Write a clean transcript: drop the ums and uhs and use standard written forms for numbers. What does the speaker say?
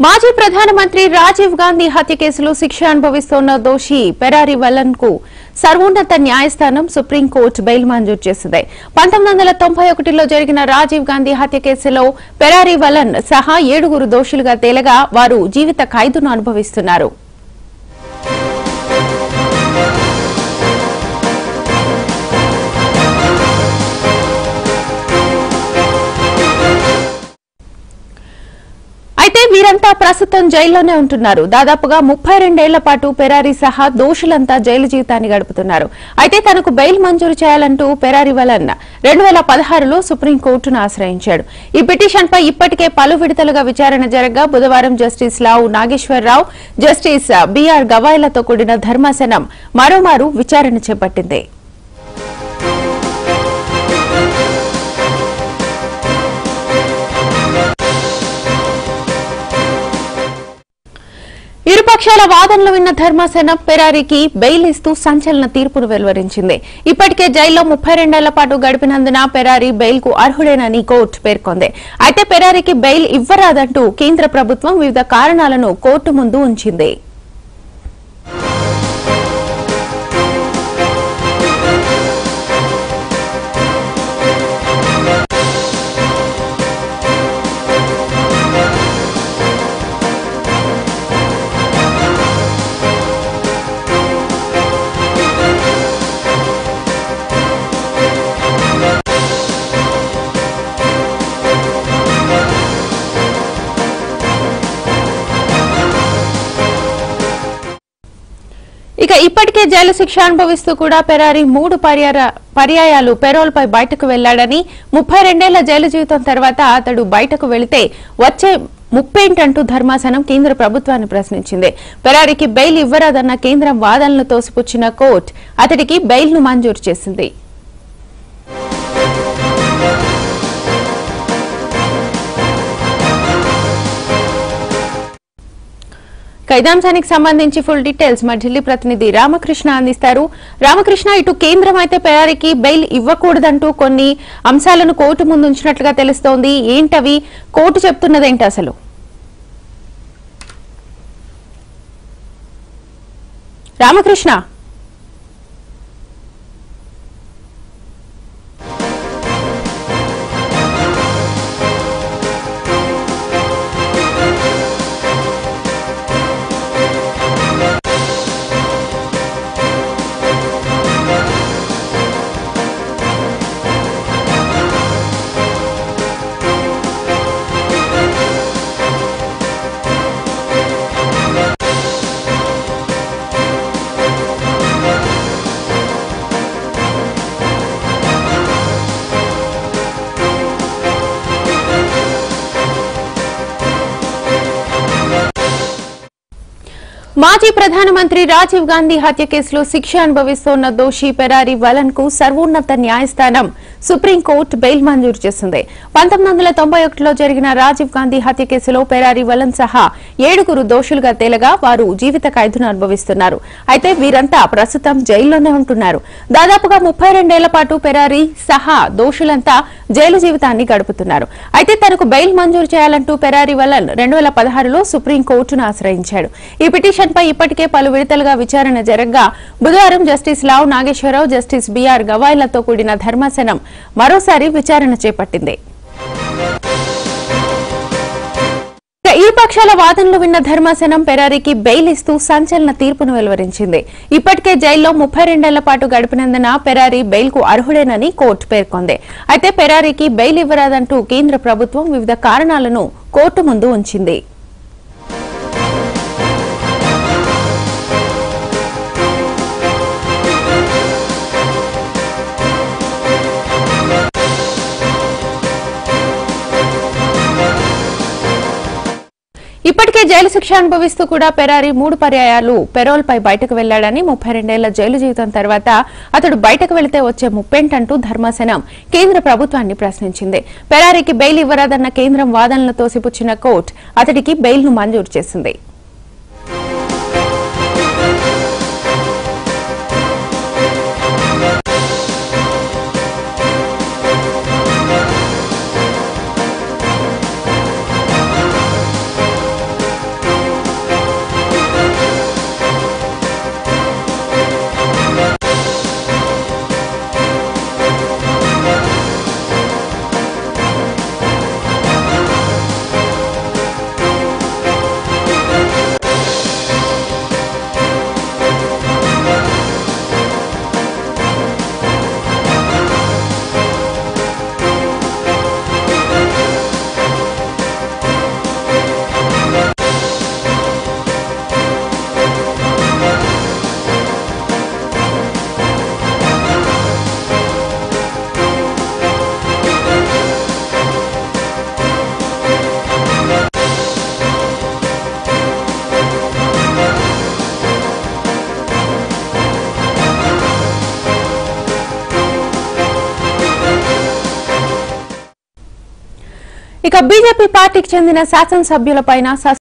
మాజీ ప్రధానమంత్రి రాజీవ్ గాంధీ హత్య కేసులో శిక్ష అనుభవిస్తోన్న దోషి పెరారి వలన్ కు సర్వోన్నత న్యాయస్థానం సుప్రీంకోర్టు బెయిల్ మంజూరు చేసింది. 1991లో జరిగిన రాజీవ్ గాంధీ హత్య కేసులో పెరారి వలన్ సహా 7 దోషులుగా తేలగా వారు జీవిత ఖైదును అనుభవిస్తున్నారు. అయితే వీరంతా ప్రస్తుతం జైల్లోనే ఉంటున్నారు. దాదాపుగా 32 ఏళ్ల పాటు పెరారి సహా దోషులంతా జైలు జీవితాన్ని గడుపుతున్నారు. అయితే తనకు బెయిల్ మంజూరు చేయాలంటూ పెరారి వలన్ 2016లో సుప్రీంకోర్టును ఆశ్రయించాడు. ఈ పిటిషన్పై ఇప్పటికే పలు విడతలుగా విచారణ జరగగా బుధవారం justice Lavu Nageswara Rao, justice BR గవాయ్లతో కూడిన ధర్మాసనం మరోమారు విచారణ చేపట్టింది. ఇరుపక్షాల వాదనలు విన్న ధర్మాసనం పెరారికి బెయిల్ ఇస్తూ సంచలన తీర్పును వెలువరించింది. ఇప్పటికే జైల్లో 32 ఏళ్ల పాటు గడిపినందున పెరారి బెయిల్ కు అర్హుడేనని కోర్టు పేర్కొంది. అయితే పెరారికి బెయిల్ ఇవ్వరాదంటూ కేంద్ర ప్రభుత్వం వివిధ కారణాలను కోర్టు ముందు ఉంచింది. ఇక ఇప్పటికే జైలు శిక్ష అనుభవిస్తూ కూడా పెరారి 3 పర్యాయాలు పెరోల్ పై బయటకు వెళ్లాడని, 32 ఏళ్ల జైలు జీవితం తర్వాత అతడు బయటకు వెళితే వచ్చే ముప్పేంటంటూ ధర్మాసనం కేంద్ర ప్రభుత్వాన్ని ప్రశ్నించింది. పెరారికి బెయిల్ ఇవ్వరాదన్న కేంద్రం వాదనలు తోసిపుచ్చిన కోర్టు అతడికి బెయిల్ ను మంజూరు చేసింది. ఖైదాంశానికి సంబంధించి ఫుల్ డీటెయిల్స్ మా ఢిల్లీ ప్రతినిధి రామకృష్ణ అందిస్తారు. రామకృష్ణ, ఇటు కేంద్రం అయితే పెరారికి బెయిల్ ఇవ్వకూడదంటూ కొన్ని అంశాలను కోర్టు ముందు ఉంచినట్లుగా తెలుస్తోంది. ఏంటవి? కోర్టు చెప్తున్నదేంటి అసలు? రామకృష్ణ, మాజీ ప్రధానమంత్రి రాజీవ్ గాంధీ హత్య కేసులో శిక్ష అనుభవిస్తోన్న దోషి పెరారి వలన్ కు సర్వోన్నత న్యాయస్థానం సుప్రీంకోర్టు బెయిల్ మంజూరు చేసింది. 1991లో జరిగిన రాజీవ్ గాంధీ హత్య కేసులో పెరారి వలన్ సహా 7 దోషులుగా తేలగా వారు జీవిత ఖైదును అనుభవిస్తున్నారు. అయితే వీరంతా ప్రస్తుతం జైల్లోనే ఉంటున్నారు. దాదాపుగా 32 ఏళ్ల పాటు పెరారి సహా దోషులంతా జైలు జీవితాన్ని గడుపుతున్నారు. అయితే తనకు బెయిల్ మంజూరు చేయాలంటూ పెరారి వలన్ 2016లో సుప్రీంకోర్టును ఆశ్రయించాడు. ఈ పిటిషన్ పై ఇప్పటికే పలు విడతలుగా విచారణ జరగగా బుధవారం justice Lavu Nageswara Rao, justice BR గవాయ్లతో కూడిన ధర్మాసనం మరోసారి విచారణ చేపట్టింది. ఇరుపక్షాల వాదనలు విన్న ధర్మాసనం పెరారికి బెయిల్ ఇస్తూ సంచలన తీర్పును వెలువరించింది. ఇప్పటికే జైల్లో 32 ఏళ్ల పాటు గడిపినందున పెరారి బెయిల్ కు అర్హుడేనని కోర్టు పేర్కొంది. అయితే పెరారికి బెయిల్ ఇవ్వరాదంటూ కేంద్ర ప్రభుత్వం వివిధ కారణాలను కోర్టు ముందు ఉంచింది. ఇప్పటికే జైలు శిక్ష అనుభవిస్తూ కూడా పెరారి 3 పర్యాయాలు పెరోల్ పై బయటకు వెళ్లాడని, 32 ఏళ్ల జైలు జీవితం తర్వాత అతడు బయటకు వెళితే వచ్చే ముప్పేంటంటూ ధర్మాసనం కేంద్ర ప్రభుత్వాన్ని ప్రశ్నించింది. పెరారికి బెయిల్ ఇవ్వరాదన్న కేంద్రం వాదనలు తోసిపుచ్చిన కోర్టు అతడికి బెయిల్ ను మంజూరు చేసింది. ఇక బీజేపీ పార్టీకి చెందిన శాసనసభ్యులపైన